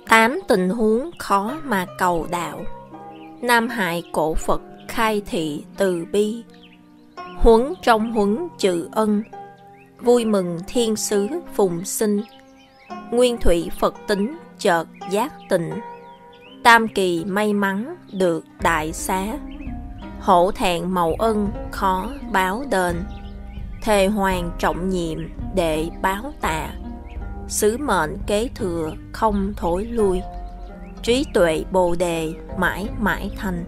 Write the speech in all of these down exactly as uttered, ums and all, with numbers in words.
Tám tình huống khó mà cầu đạo. Nam Hải cổ Phật khai thị từ bi. Huấn trong huấn trừ ân. Vui mừng thiên sứ phùng sinh. Nguyên thủy Phật tính chợt giác tịnh. Tam kỳ may mắn được đại xá. Hổ thẹn màu ân khó báo đền. Thề hoàng trọng nhiệm để báo tạ. Sứ mệnh kế thừa không thối lui. Trí tuệ bồ đề mãi mãi thành.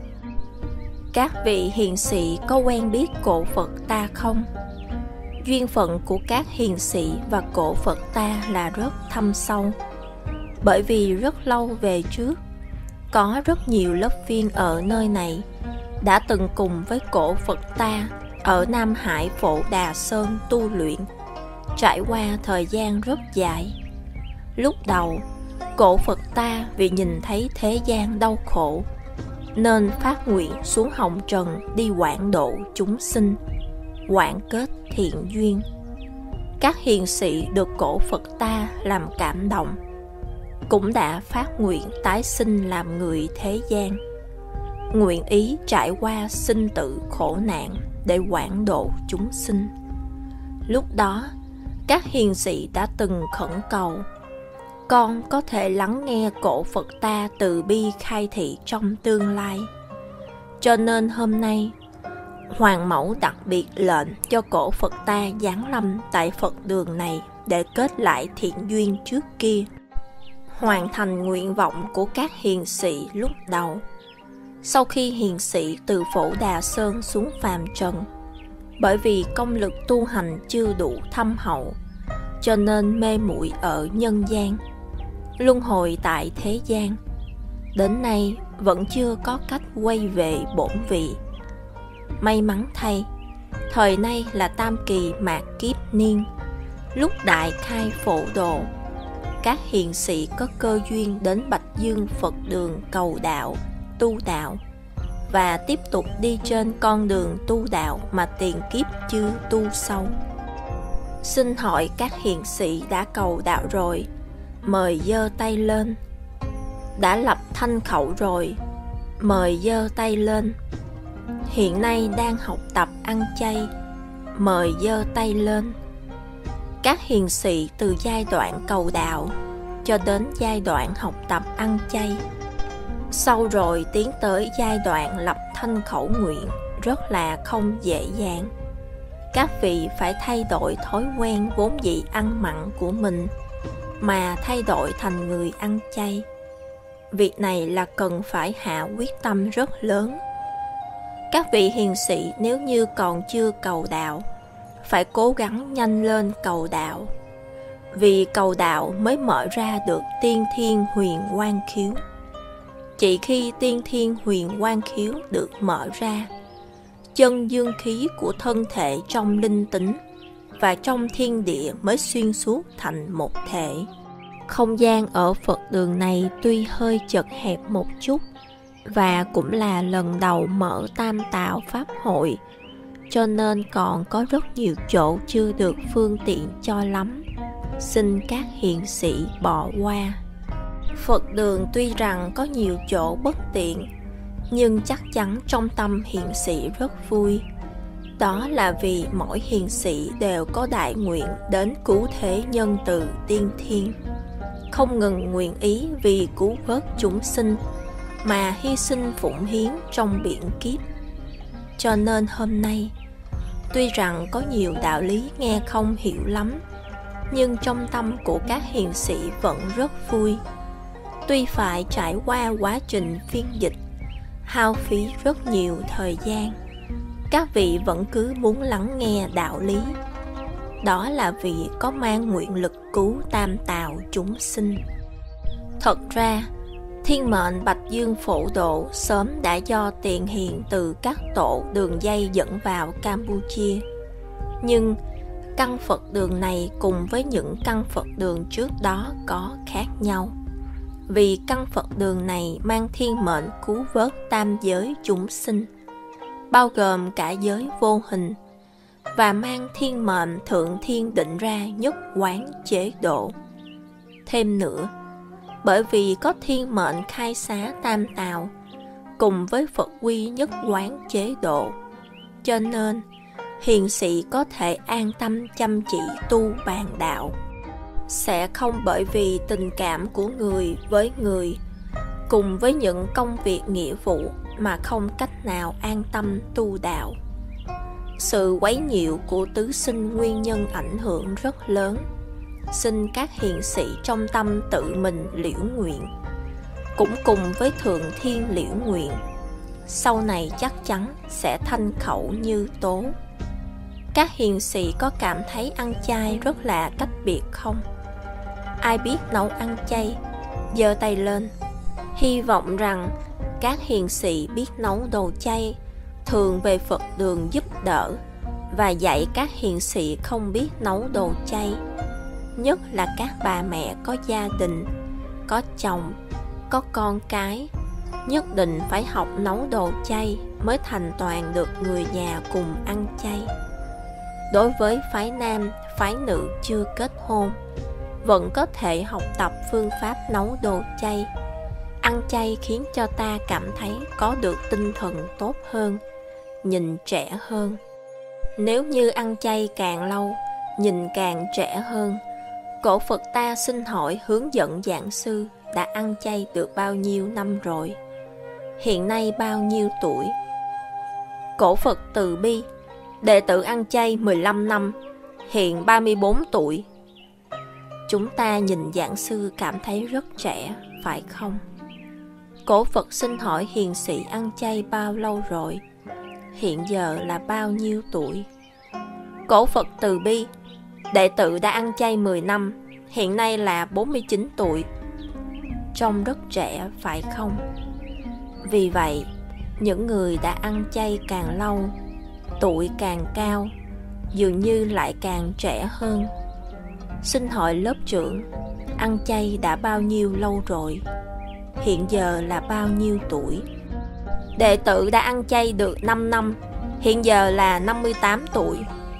Các vị hiền sĩ có quen biết cổ Phật ta không? Duyên phận của các hiền sĩ và cổ Phật ta là rất thâm sâu. Bởi vì rất lâu về trước, có rất nhiều lớp viên ở nơi này đã từng cùng với cổ Phật ta ở Nam Hải Phổ Đà Sơn tu luyện, trải qua thời gian rất dài. Lúc đầu, cổ Phật ta vì nhìn thấy thế gian đau khổ, nên phát nguyện xuống hồng trần đi quảng độ chúng sinh, quảng kết thiện duyên. Các hiền sĩ được cổ Phật ta làm cảm động, cũng đã phát nguyện tái sinh làm người thế gian, nguyện ý trải qua sinh tử khổ nạn để quảng độ chúng sinh. Lúc đó, các hiền sĩ đã từng khẩn cầu: con có thể lắng nghe cổ Phật ta từ bi khai thị trong tương lai. Cho nên hôm nay, Hoàng mẫu đặc biệt lệnh cho cổ Phật ta giáng lâm tại Phật đường này để kết lại thiện duyên trước kia, hoàn thành nguyện vọng của các hiền sĩ lúc đầu. Sau khi hiền sĩ từ Phổ Đà Sơn xuống phàm trần, bởi vì công lực tu hành chưa đủ thâm hậu, cho nên mê muội ở nhân gian, luân hồi tại thế gian. Đến nay vẫn chưa có cách quay về bổn vị. May mắn thay, thời nay là tam kỳ mạt kiếp niên, lúc đại khai phổ độ, các hiền sĩ có cơ duyên đến Bạch Dương Phật đường cầu đạo, tu đạo, và tiếp tục đi trên con đường tu đạo mà tiền kiếp chưa tu sâu. Xin hỏi các hiền sĩ đã cầu đạo rồi, mời giơ tay lên. Đã lập thanh khẩu rồi, mời giơ tay lên. Hiện nay đang học tập ăn chay, mời giơ tay lên. Các hiền sĩ từ giai đoạn cầu đạo cho đến giai đoạn học tập ăn chay, sau rồi tiến tới giai đoạn lập thanh khẩu nguyện rất là không dễ dàng. Các vị phải thay đổi thói quen vốn dĩ ăn mặn của mình mà thay đổi thành người ăn chay. Việc này là cần phải hạ quyết tâm rất lớn. Các vị hiền sĩ nếu như còn chưa cầu đạo, phải cố gắng nhanh lên cầu đạo. Vì cầu đạo mới mở ra được tiên thiên huyền quang khiếu. Chỉ khi tiên thiên huyền quang khiếu được mở ra, chân dương khí của thân thể trong linh tính và trong thiên địa mới xuyên suốt thành một thể. Không gian ở Phật đường này tuy hơi chật hẹp một chút, và cũng là lần đầu mở Tam Tào Pháp hội, cho nên còn có rất nhiều chỗ chưa được phương tiện cho lắm. Xin các hiền sĩ bỏ qua. Phật đường tuy rằng có nhiều chỗ bất tiện, nhưng chắc chắn trong tâm hiền sĩ rất vui. Đó là vì mỗi hiền sĩ đều có đại nguyện đến cứu thế nhân từ tiên thiên, không ngừng nguyện ý vì cứu vớt chúng sinh mà hy sinh phụng hiến trong biển kiếp. Cho nên hôm nay, tuy rằng có nhiều đạo lý nghe không hiểu lắm, nhưng trong tâm của các hiền sĩ vẫn rất vui. Tuy phải trải qua quá trình phiên dịch, hao phí rất nhiều thời gian, các vị vẫn cứ muốn lắng nghe đạo lý. Đó là vì có mang nguyện lực cứu tam tào chúng sinh. Thật ra, thiên mệnh Bạch Dương Phổ Độ sớm đã do tiền hiện từ các tổ đường dây dẫn vào Campuchia. Nhưng căn Phật đường này cùng với những căn Phật đường trước đó có khác nhau. Vì căn Phật đường này mang thiên mệnh cứu vớt tam giới chúng sinh, bao gồm cả giới vô hình, và mang thiên mệnh thượng thiên định ra nhất quán chế độ. Thêm nữa, Bởi vì có thiên mệnh khai xá tam tào, cùng với Phật quy nhất quán chế độ, cho nên hiền sĩ có thể an tâm chăm chỉ tu bàn đạo, sẽ không bởi vì tình cảm của người với người, cùng với những công việc nghĩa vụ mà không cách nào an tâm tu đạo. Sự quấy nhiễu của tứ sinh nguyên nhân ảnh hưởng rất lớn. Xin các hiền sĩ trong tâm tự mình liễu nguyện, cũng cùng với Thượng Thiên liễu nguyện, sau này chắc chắn sẽ thanh khẩu như tố. Các hiền sĩ có cảm thấy ăn chay rất là cách biệt không? Ai biết nấu ăn chay, giơ tay lên. Hy vọng rằng các hiền sĩ biết nấu đồ chay, thường về Phật đường giúp đỡ và dạy các hiền sĩ không biết nấu đồ chay. Nhất là các bà mẹ có gia đình, có chồng, có con cái, nhất định phải học nấu đồ chay mới thành toàn được người nhà cùng ăn chay. Đối với phái nam, phái nữ chưa kết hôn, vẫn có thể học tập phương pháp nấu đồ chay. Ăn chay khiến cho ta cảm thấy có được tinh thần tốt hơn, nhìn trẻ hơn. Nếu như ăn chay càng lâu, nhìn càng trẻ hơn, cổ Phật ta xin hỏi hướng dẫn giảng sư đã ăn chay được bao nhiêu năm rồi? Hiện nay bao nhiêu tuổi? Cổ Phật từ bi, đệ tử ăn chay mười lăm năm, hiện ba mươi bốn tuổi. Chúng ta nhìn giảng sư cảm thấy rất trẻ, phải không? Cổ Phật xin hỏi hiền sĩ ăn chay bao lâu rồi? Hiện giờ là bao nhiêu tuổi? Cổ Phật từ bi, đệ tử đã ăn chay mười năm, hiện nay là bốn mươi chín tuổi. Trông rất trẻ, phải không? Vì vậy, những người đã ăn chay càng lâu, tuổi càng cao, dường như lại càng trẻ hơn. Xin hỏi lớp trưởng, ăn chay đã bao nhiêu lâu rồi? Hiện giờ là bao nhiêu tuổi? Đệ tử đã ăn chay được năm năm, hiện giờ là năm mươi tám tuổi.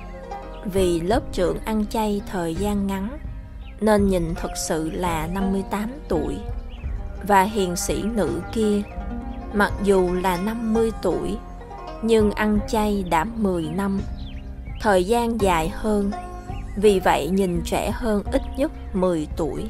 Vì lớp trưởng ăn chay thời gian ngắn, nên nhìn thực sự là năm mươi tám tuổi. Và hiền sĩ nữ kia, mặc dù là năm mươi tuổi, nhưng ăn chay đã mười năm, thời gian dài hơn, vì vậy nhìn trẻ hơn ít nhất mười tuổi.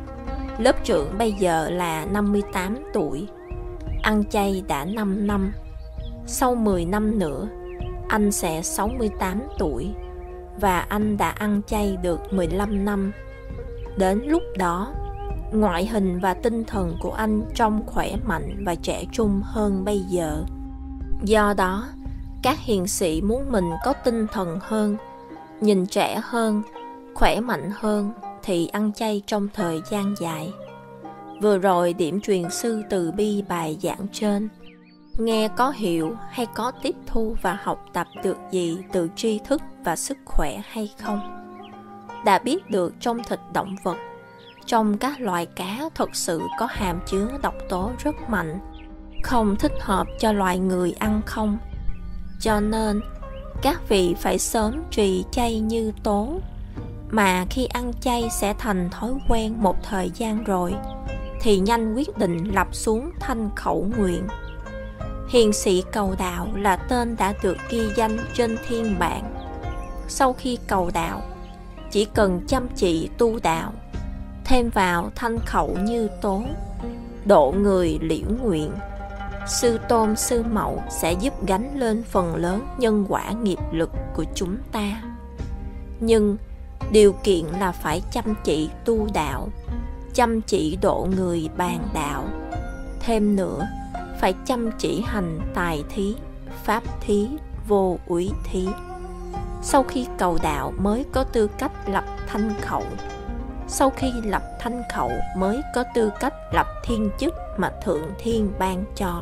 Lớp trưởng bây giờ là năm mươi tám tuổi, ăn chay đã năm năm. Sau mười năm nữa, anh sẽ sáu mươi tám tuổi, và anh đã ăn chay được mười lăm năm. Đến lúc đó, ngoại hình và tinh thần của anh trông khỏe mạnh và trẻ trung hơn bây giờ. Do đó, các hiền sĩ muốn mình có tinh thần hơn, nhìn trẻ hơn, khỏe mạnh hơn, thì ăn chay trong thời gian dài. Vừa rồi điểm truyền sư từ bi bài giảng trên, nghe có hiểu hay có tiếp thu và học tập được gì từ tri thức và sức khỏe hay không? Đã biết được trong thịt động vật, trong các loài cá thực sự có hàm chứa độc tố rất mạnh, không thích hợp cho loài người ăn không? Cho nên, các vị phải sớm trì chay như tố, mà khi ăn chay sẽ thành thói quen một thời gian rồi, thì nhanh quyết định lập xuống thanh khẩu nguyện. Hiền sĩ cầu đạo là tên đã được ghi danh trên thiên bảng. Sau khi cầu đạo, chỉ cần chăm chỉ tu đạo, thêm vào thanh khẩu như tố, độ người liễu nguyện, sư tôn sư mẫu sẽ giúp gánh lên phần lớn nhân quả nghiệp lực của chúng ta. Nhưng điều kiện là phải chăm chỉ tu đạo, chăm chỉ độ người bàn đạo. Thêm nữa, phải chăm chỉ hành tài thí, pháp thí, vô úy thí. Sau khi cầu đạo mới có tư cách lập thanh khẩu. Sau khi lập thanh khẩu mới có tư cách lập thiên chức mà Thượng Thiên ban cho.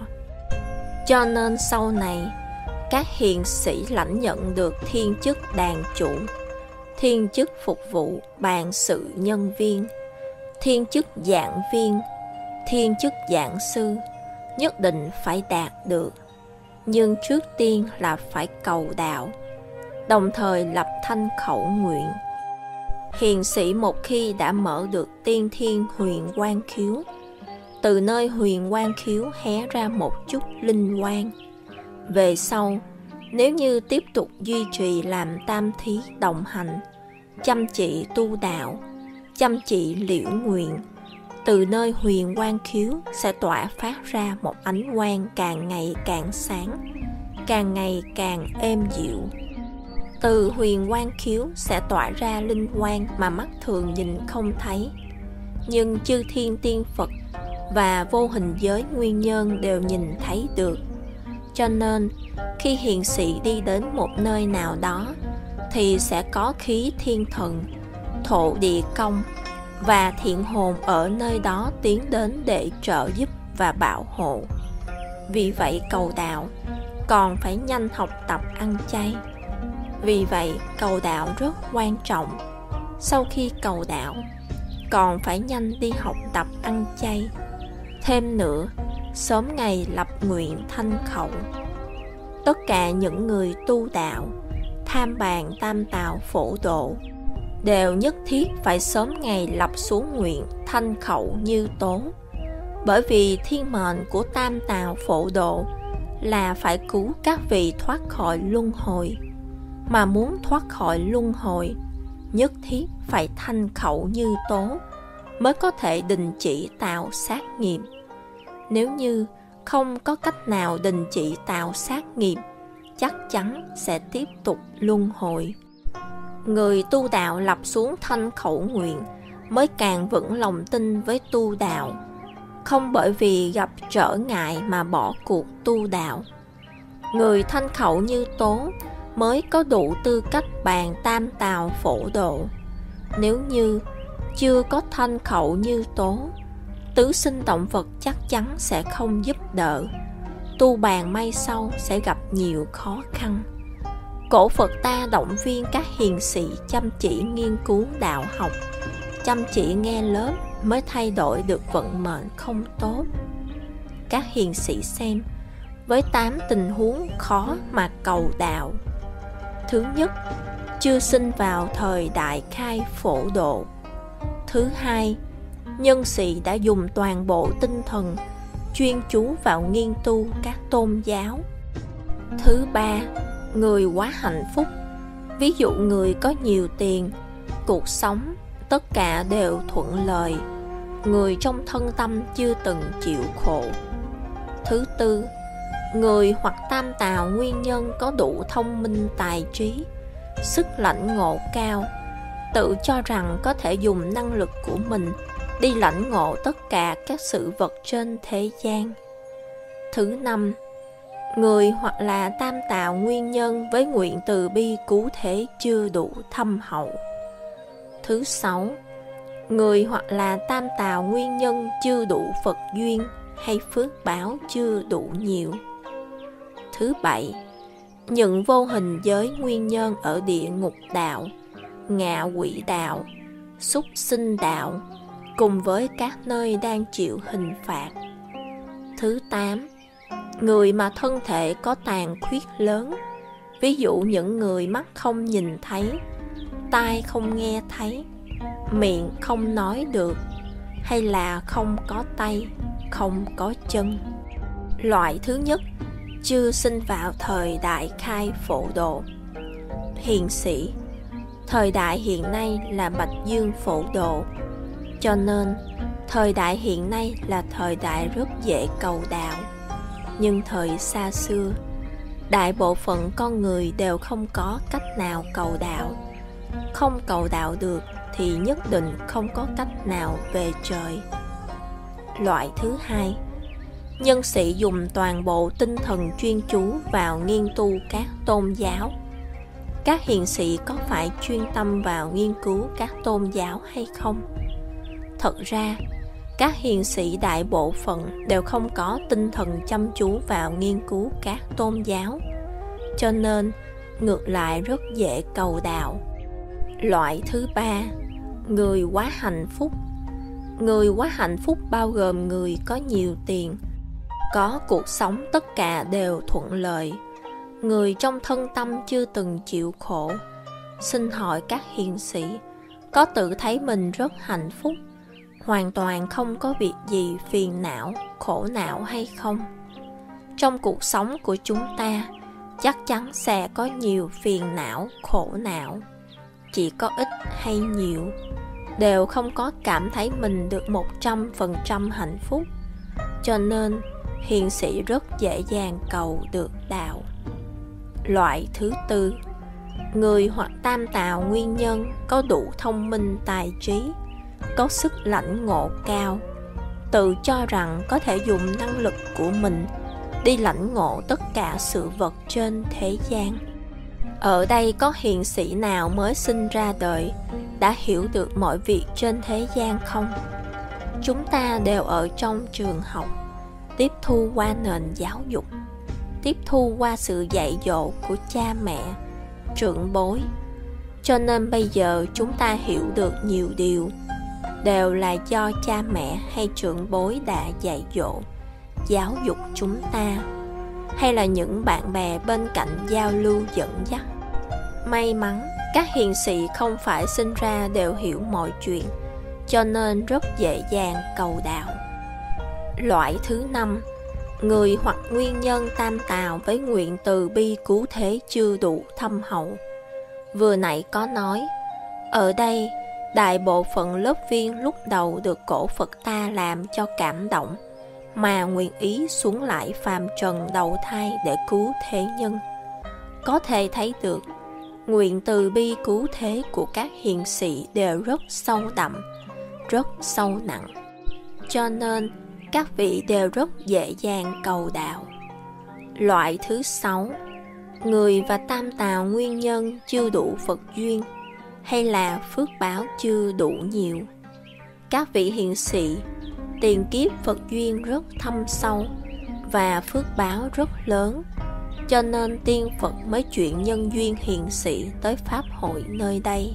Cho nên sau này, các hiền sĩ lãnh nhận được thiên chức đàn chủ, thiên chức phục vụ bàn sự nhân viên, thiên chức giảng viên, thiên chức giảng sư, nhất định phải đạt được. Nhưng trước tiên là phải cầu đạo, đồng thời lập thanh khẩu nguyện. Hiền sĩ một khi đã mở được tiên thiên huyền quang khiếu, từ nơi huyền quang khiếu hé ra một chút linh quang. Về sau, nếu như tiếp tục duy trì làm tam thí đồng hành, chăm chỉ tu đạo, chăm chỉ liễu nguyện, từ nơi huyền quang khiếu sẽ tỏa phát ra một ánh quang càng ngày càng sáng, càng ngày càng êm dịu. Từ huyền quang khiếu sẽ tỏa ra linh quang mà mắt thường nhìn không thấy, nhưng chư thiên tiên Phật và vô hình giới nguyên nhân đều nhìn thấy được. Cho nên, khi hiền sĩ đi đến một nơi nào đó, thì sẽ có khí thiên thần, thổ địa công và thiện hồn ở nơi đó tiến đến để trợ giúp và bảo hộ. Vì vậy cầu đạo còn phải nhanh học tập ăn chay. Vì vậy cầu đạo rất quan trọng. Sau khi cầu đạo, còn phải nhanh đi học tập ăn chay. Thêm nữa, sớm ngày lập nguyện thanh khẩu. Tất cả những người tu đạo, tham bàn tam tạo phổ độ, đều nhất thiết phải sớm ngày lập xuống nguyện thanh khẩu như tố. Bởi vì thiên mệnh của tam tạo phổ độ là phải cứu các vị thoát khỏi luân hồi. Mà muốn thoát khỏi luân hồi, nhất thiết phải thanh khẩu như tố, mới có thể đình chỉ tạo sát nghiệp. Nếu như không có cách nào đình chỉ tạo sát nghiệp, chắc chắn sẽ tiếp tục luân hồi. Người tu đạo lập xuống thanh khẩu nguyện mới càng vững lòng tin với tu đạo, không bởi vì gặp trở ngại mà bỏ cuộc tu đạo. Người thanh khẩu như tố mới có đủ tư cách bàn tam tào phổ độ. Nếu như chưa có thanh khẩu như tố, tứ sinh động vật chắc chắn sẽ không giúp đỡ. Tu bàn may sau sẽ gặp nhiều khó khăn. Cổ Phật ta động viên các hiền sĩ chăm chỉ nghiên cứu đạo học, chăm chỉ nghe lớp mới thay đổi được vận mệnh không tốt. Các hiền sĩ xem, với tám tình huống khó mà cầu đạo. Thứ nhất, chưa sinh vào thời đại khai phổ độ. Thứ hai, nhân sĩ đã dùng toàn bộ tinh thần chuyên chú vào nghiên tu các tôn giáo. Thứ ba, người quá hạnh phúc. Ví dụ người có nhiều tiền, cuộc sống tất cả đều thuận lợi, người trong thân tâm chưa từng chịu khổ. Thứ tư, người hoặc tam tào nguyên nhân có đủ thông minh tài trí, sức lãnh ngộ cao, tự cho rằng có thể dùng năng lực của mình đi lãnh ngộ tất cả các sự vật trên thế gian. Thứ năm, người hoặc là tam tào nguyên nhân với nguyện từ bi cứu thế chưa đủ thâm hậu. Thứ sáu, người hoặc là tam tào nguyên nhân chưa đủ Phật duyên hay phước báo chưa đủ nhiều. Thứ bảy, những vô hình giới nguyên nhân ở địa ngục đạo, ngạ quỷ đạo, súc sinh đạo, cùng với các nơi đang chịu hình phạt. Thứ tám, người mà thân thể có tàn khuyết lớn, ví dụ những người mắt không nhìn thấy, tai không nghe thấy, miệng không nói được, hay là không có tay, không có chân. Loại thứ nhất, chưa sinh vào thời đại khai phổ độ. Hiền sĩ, thời đại hiện nay là Bạch Dương phổ độ, cho nên thời đại hiện nay là thời đại rất dễ cầu đạo. Nhưng thời xa xưa, đại bộ phận con người đều không có cách nào cầu đạo. Không cầu đạo được thì nhất định không có cách nào về trời. Loại thứ hai, nhân sĩ dùng toàn bộ tinh thần chuyên chú vào nghiên tu các tôn giáo. Các hiền sĩ có phải chuyên tâm vào nghiên cứu các tôn giáo hay không? Thật ra, các hiền sĩ đại bộ phận đều không có tinh thần chăm chú vào nghiên cứu các tôn giáo, cho nên ngược lại rất dễ cầu đạo. Loại thứ ba, người quá hạnh phúc. Người quá hạnh phúc bao gồm người có nhiều tiền, có cuộc sống tất cả đều thuận lợi, người trong thân tâm chưa từng chịu khổ. Xin hỏi các hiền sĩ, có tự thấy mình rất hạnh phúc, hoàn toàn không có việc gì phiền não, khổ não hay không? Trong cuộc sống của chúng ta, chắc chắn sẽ có nhiều phiền não, khổ não. Chỉ có ít hay nhiều, đều không có cảm thấy mình được một trăm phần trăm hạnh phúc. Cho nên, hiền sĩ rất dễ dàng cầu được đạo. Loại thứ tư, người hoặc tam tào nguyên nhân có đủ thông minh tài trí, có sức lãnh ngộ cao, tự cho rằng có thể dùng năng lực của mình đi lãnh ngộ tất cả sự vật trên thế gian. Ở đây có hiền sĩ nào mới sinh ra đời đã hiểu được mọi việc trên thế gian không? Chúng ta đều ở trong trường học, tiếp thu qua nền giáo dục, tiếp thu qua sự dạy dỗ của cha mẹ, trưởng bối. Cho nên bây giờ chúng ta hiểu được nhiều điều, đều là do cha mẹ hay trưởng bối đã dạy dỗ, giáo dục chúng ta, hay là những bạn bè bên cạnh giao lưu dẫn dắt. May mắn, các hiền sĩ không phải sinh ra đều hiểu mọi chuyện, cho nên rất dễ dàng cầu đạo. Loại thứ năm, người hoặc nguyên nhân tam tào với nguyện từ bi cứu thế chưa đủ thâm hậu. Vừa nãy có nói, ở đây đại bộ phận lớp viên lúc đầu được cổ Phật ta làm cho cảm động, mà nguyện ý xuống lại phàm trần đầu thai để cứu thế nhân. Có thể thấy được, nguyện từ bi cứu thế của các hiền sĩ đều rất sâu đậm, rất sâu nặng. Cho nên, các vị đều rất dễ dàng cầu đạo. Loại thứ sáu, người và tam tào nguyên nhân chưa đủ Phật duyên, hay là phước báo chưa đủ nhiều. Các vị hiền sĩ, tiền kiếp Phật duyên rất thâm sâu và phước báo rất lớn, cho nên tiên Phật mới chuyển nhân duyên hiền sĩ tới Pháp hội nơi đây.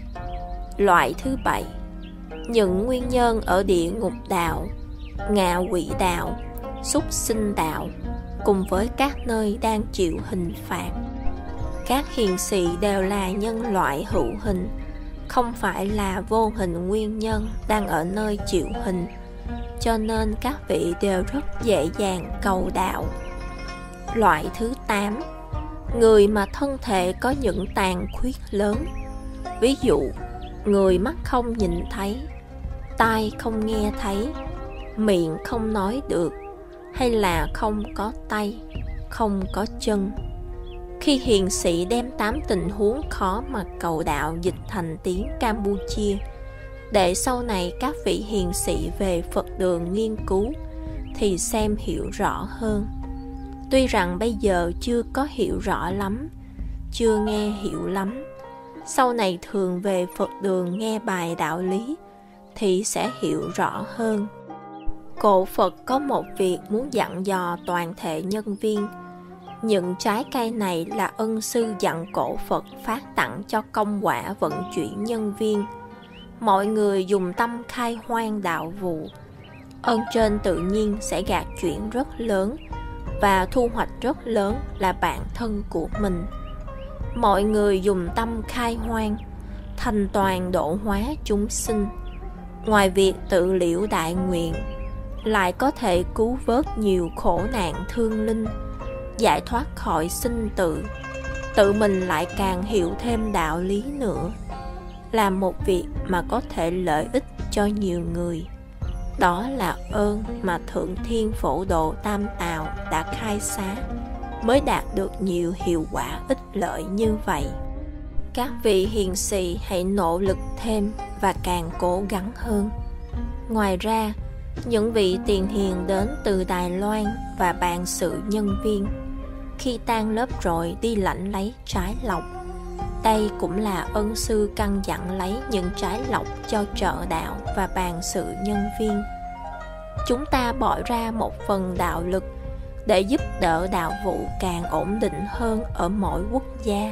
Loại thứ bảy, những nguyên nhân ở địa ngục đạo, ngạ quỷ đạo, súc sinh đạo, cùng với các nơi đang chịu hình phạt. Các hiền sĩ đều là nhân loại hữu hình, không phải là vô hình nguyên nhân đang ở nơi chịu hình, cho nên các vị đều rất dễ dàng cầu đạo. Loại thứ tám, người mà thân thể có những tàn khuyết lớn, ví dụ người mắt không nhìn thấy, tai không nghe thấy, miệng không nói được, hay là không có tay, không có chân. Khi hiền sĩ đem tám tình huống khó mà cầu đạo dịch thành tiếng Campuchia, để sau này các vị hiền sĩ về Phật đường nghiên cứu, thì xem hiểu rõ hơn. Tuy rằng bây giờ chưa có hiểu rõ lắm, chưa nghe hiểu lắm, sau này thường về Phật đường nghe bài đạo lý, thì sẽ hiểu rõ hơn. Cổ Phật có một việc muốn dặn dò toàn thể nhân viên. Những trái cây này là ân sư dặn cổ Phật phát tặng cho công quả vận chuyển nhân viên. Mọi người dùng tâm khai hoang đạo vụ, ơn trên tự nhiên sẽ gạt chuyển rất lớn, và thu hoạch rất lớn là bản thân của mình. Mọi người dùng tâm khai hoang, thành toàn độ hóa chúng sinh. Ngoài việc tự liễu đại nguyện, lại có thể cứu vớt nhiều khổ nạn thương linh, giải thoát khỏi sinh tử. Tự mình lại càng hiểu thêm đạo lý nữa, làm một việc mà có thể lợi ích cho nhiều người. Đó là ơn mà Thượng Thiên Phổ Độ Tam Tào đã khai xá, mới đạt được nhiều hiệu quả ích lợi như vậy. Các vị hiền sĩ hãy nỗ lực thêm và càng cố gắng hơn. Ngoài ra, những vị tiền hiền đến từ Đài Loan và辦sự nhân viên, khi tan lớp rồi đi lãnh lấy trái lộc. Đây cũng là ân sư căn dặn lấy những trái lộc cho trợ đạo và bàn sự nhân viên. Chúng ta bỏ ra một phần đạo lực để giúp đỡ đạo vụ càng ổn định hơn ở mỗi quốc gia.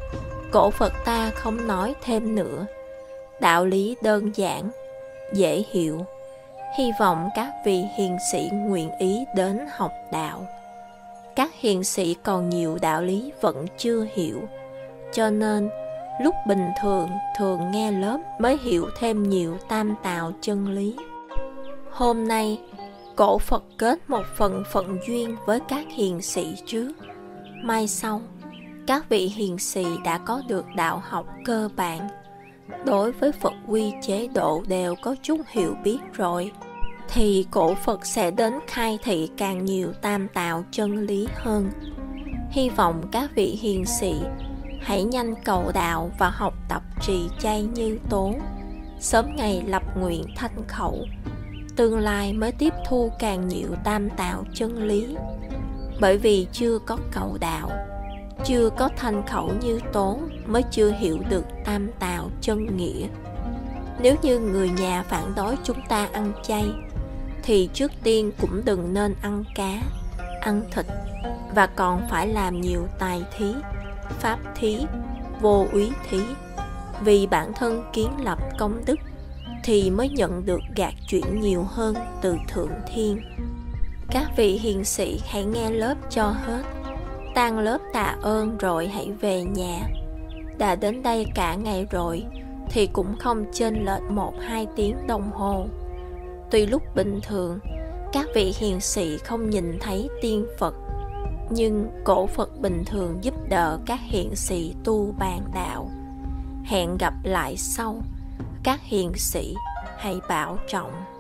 Cổ Phật ta không nói thêm nữa. Đạo lý đơn giản, dễ hiểu. Hy vọng các vị hiền sĩ nguyện ý đến học đạo. Các hiền sĩ còn nhiều đạo lý vẫn chưa hiểu, cho nên lúc bình thường thường nghe lớp mới hiểu thêm nhiều tam tào chân lý. Hôm nay, cổ Phật kết một phần phận duyên với các hiền sĩ trước. Mai sau, các vị hiền sĩ đã có được đạo học cơ bản, đối với Phật quy chế độ đều có chút hiểu biết rồi, thì cổ Phật sẽ đến khai thị càng nhiều tam tào chân lý hơn. Hy vọng các vị hiền sĩ hãy nhanh cầu đạo và học tập trì chay như tố, sớm ngày lập nguyện thanh khẩu, tương lai mới tiếp thu càng nhiều tam tào chân lý. Bởi vì chưa có cầu đạo, chưa có thanh khẩu như tố, mới chưa hiểu được tam tào chân nghĩa. Nếu như người nhà phản đối chúng ta ăn chay, thì trước tiên cũng đừng nên ăn cá, ăn thịt, và còn phải làm nhiều tài thí, pháp thí, vô úy thí, vì bản thân kiến lập công đức, thì mới nhận được gạt chuyển nhiều hơn từ Thượng Thiên. Các vị hiền sĩ hãy nghe lớp cho hết, tan lớp tạ ơn rồi hãy về nhà. Đã đến đây cả ngày rồi, thì cũng không chênh lệch một hai tiếng đồng hồ. Tuy lúc bình thường, các vị hiền sĩ không nhìn thấy tiên Phật, nhưng cổ Phật bình thường giúp đỡ các hiền sĩ tu bàn đạo. Hẹn gặp lại sau. Các hiền sĩ hãy bảo trọng.